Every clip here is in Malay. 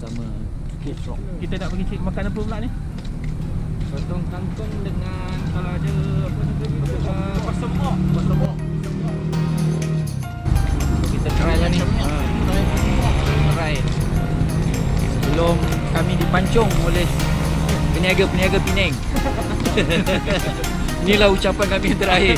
sama kecok. Kita nak pergi cik makan apa pula ni? Sotong kangkung dengan kalau ada apa tadi? Pasemboq. Kita try lah ni. Try. Sebelum kami dipancung oleh peniaga-peniaga Penang. Inilah ucapan kami yang terakhir.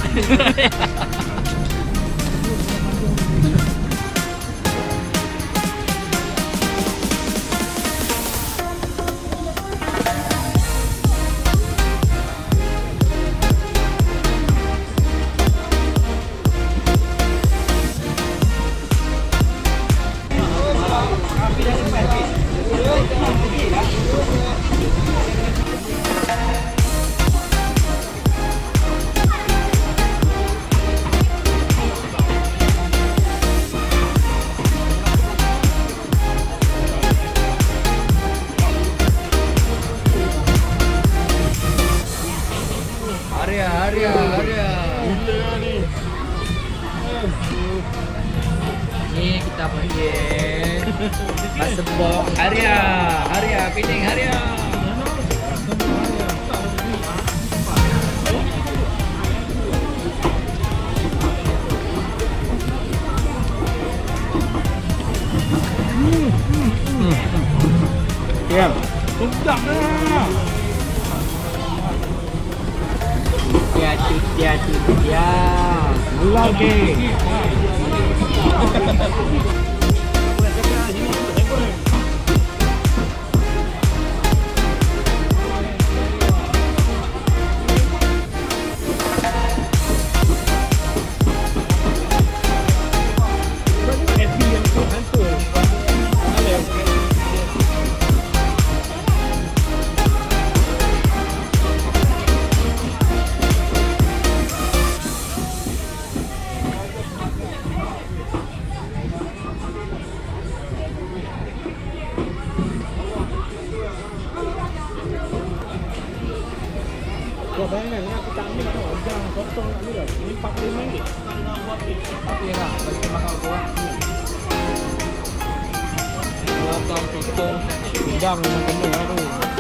Haria. Ni kita panggil pasemboq Haria, Penang Haria. Ya, sedap dah. Dia. Lagi. Kau bayangkan nak kita ambil tau, jangan potong nak ambil dah. Ini RM45. Okey lah, bagi makan korang. Potong. Udang memang kena lah tu.